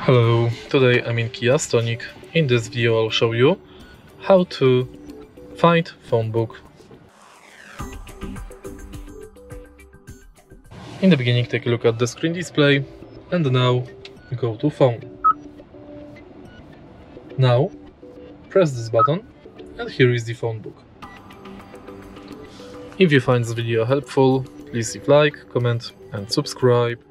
Hello, today I'm in Kia Stonic. In this video I'll show you how to find Phonebook. In the beginning take a look at the screen display and now go to Phone. Now press this button and here is the Phonebook. If you find this video helpful, please leave like, comment and subscribe.